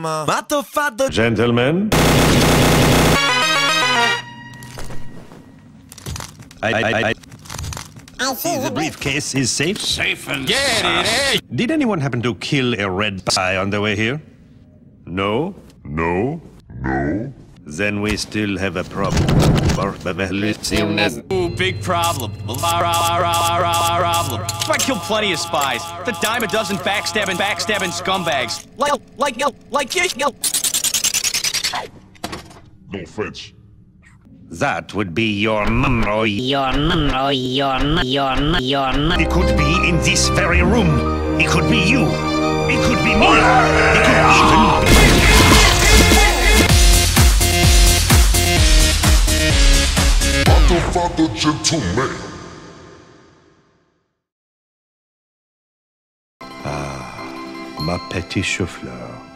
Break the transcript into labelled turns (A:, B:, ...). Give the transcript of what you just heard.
A: Mama.
B: Fatto fatto.
C: Gentlemen. I see the briefcase is safe.
D: Safe and
B: Get it,
C: Did anyone happen to kill a red pie on the way here? No? No? No? Then we still have a problem.
D: Ooh, big problem. Problem. I killed plenty of spies. The dime a dozen backstabbing scumbags. Like you.
C: No offense. That would be your mum or
E: Your mum.
C: It could be in this very room. It could be you. It could be me. It could even be...
F: Father, gentleman.
C: Ma petite chou-fleur.